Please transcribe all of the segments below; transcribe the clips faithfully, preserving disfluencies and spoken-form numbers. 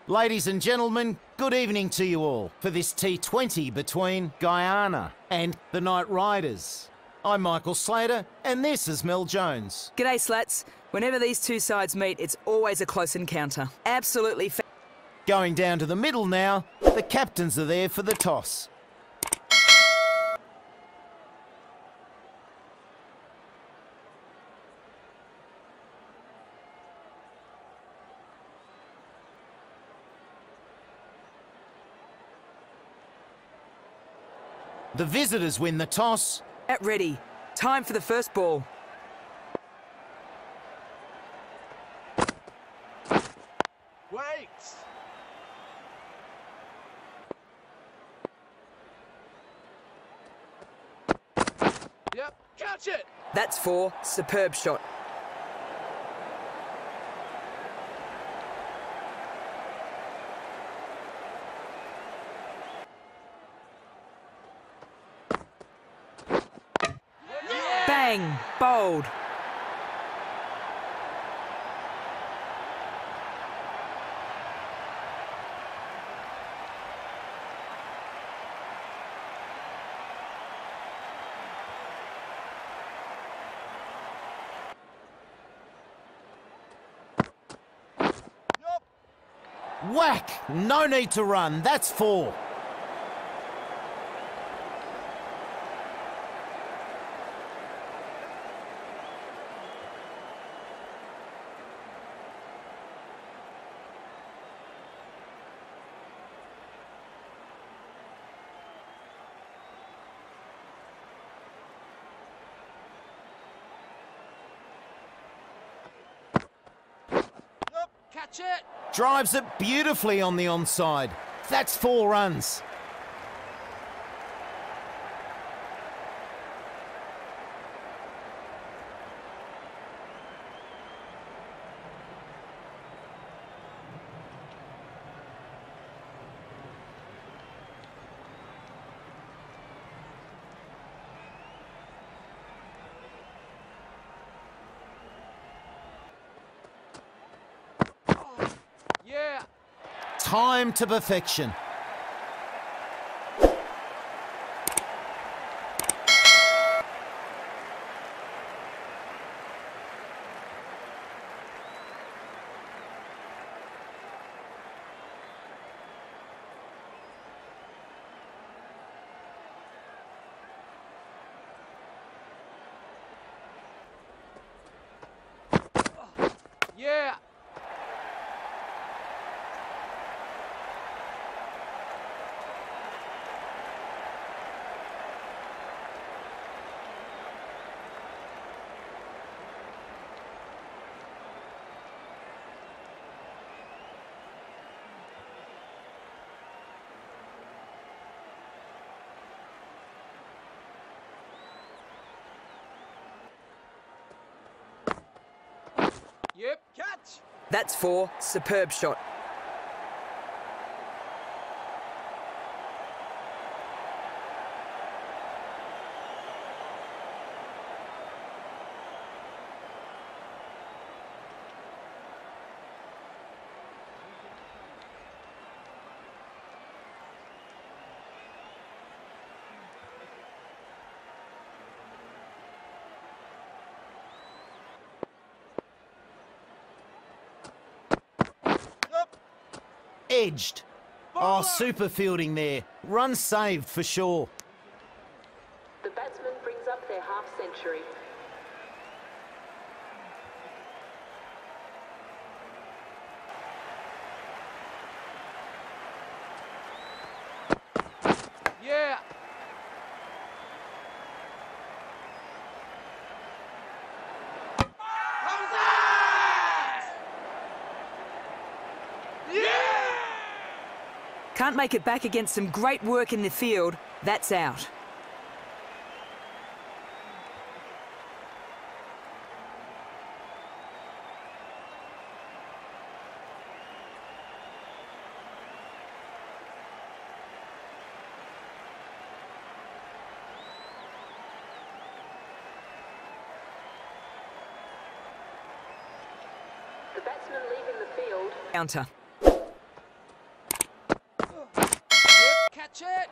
Ladies and gentlemen, good evening to you all for this T twenty between Guyana and the Knight Riders. I'm Michael Slater, and this is Mel Jones. G'day, Slats. Whenever these two sides meet, it's always a close encounter. Absolutely fa- Going down to the middle now, the captains are there for the toss. The visitors win the toss. At ready. Time for the first ball. Wait! Yep, catch it! That's four. Superb shot. Bang! Bold. Whack! No need to run, that's four. Catch it! Drives it beautifully on the onside. That's four runs. Yeah! Time to perfection. Yeah! Yep, catch! That's four. Superb shot. Edged. Oh, super fielding there. Run saved for sure. The batsman brings up their half century. Yeah! How's that? Yeah! Can't make it back against some great work in the field. That's out. The batsman leaving the field. Counter. Catch it!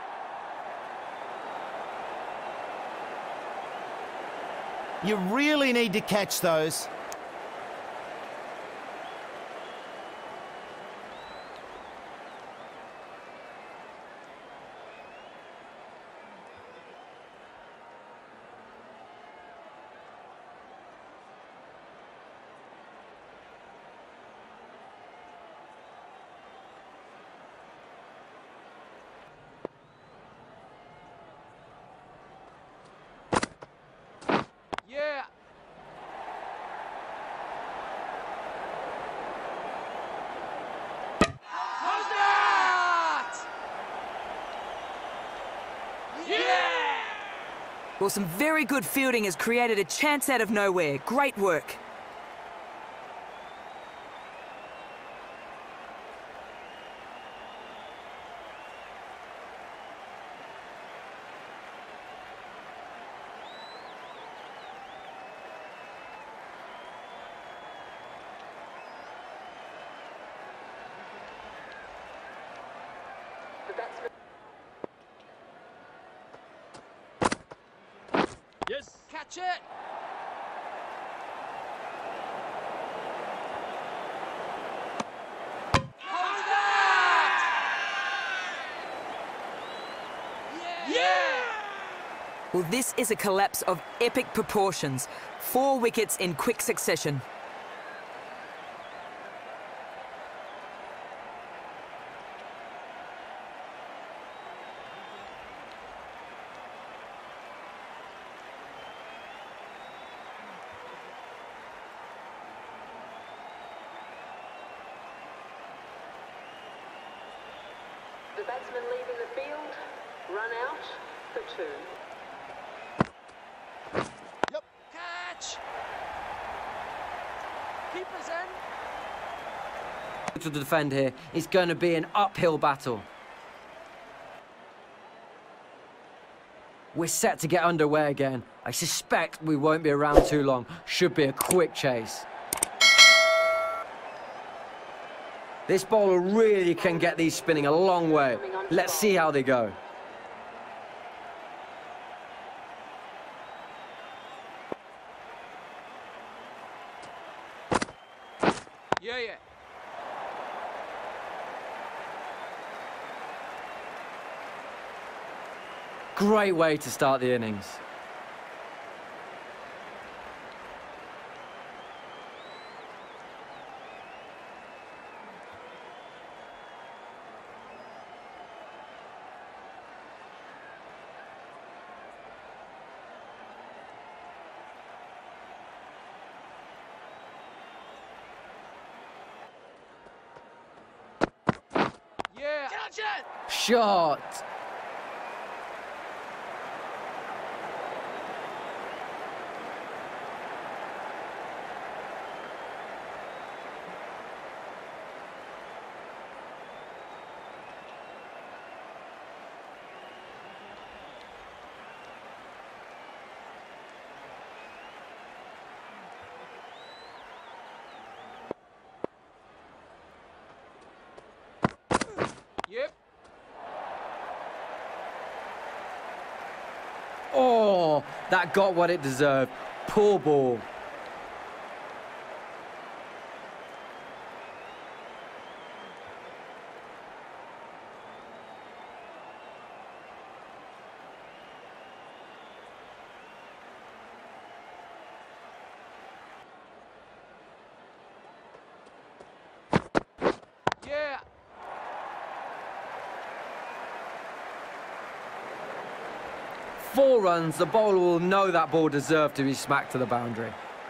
You really need to catch those. Yeah! How's that? Yeah! Well, some very good fielding has created a chance out of nowhere. Great work. The batsman. Yes! Catch it! How's that? Yeah! Yeah! Well, this is a collapse of epic proportions. Four wickets in quick succession. The batsman leaving the field. Run out for two. Catch! Keeper's in. To defend here, it's going to be an uphill battle. We're set to get underway again. I suspect we won't be around too long. Should be a quick chase. This bowler really can get these spinning a long way. Let's see how they go. Yeah, yeah. Great way to start the innings. Yeah! Catch it! Shot! Yep. Oh, that got what it deserved. Poor ball. Yeah! Four runs, the bowler will know that ball deserved to be smacked to the boundary.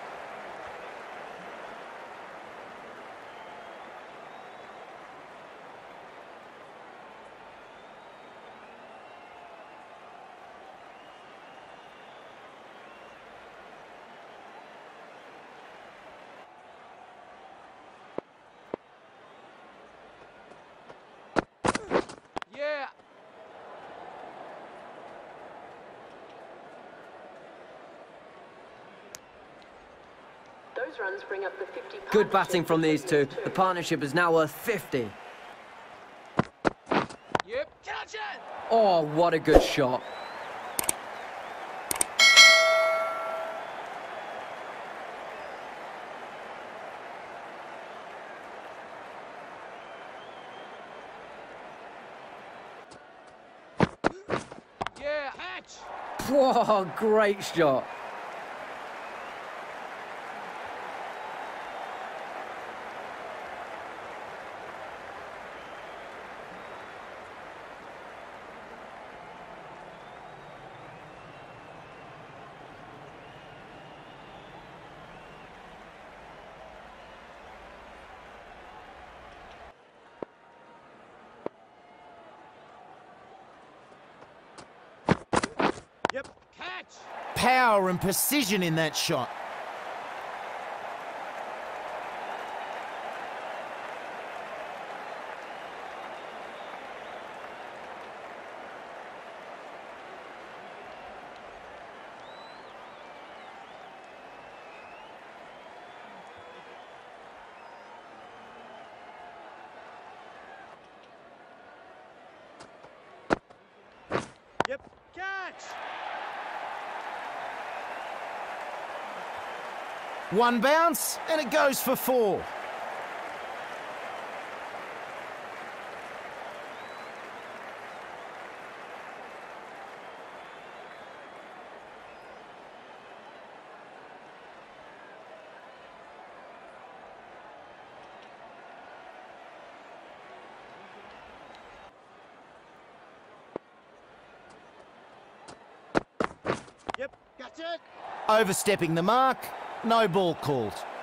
Yeah! Those runs bring up the fifty. Good batting from these two. The partnership is now worth fifty. Yep. Catch it! Oh, what a good shot. Yeah, catch! Whoa, great shot. Yep, catch! Power and precision in that shot. Yep, catch! One bounce, and it goes for four. Yep, catch it! Overstepping the mark, no ball called.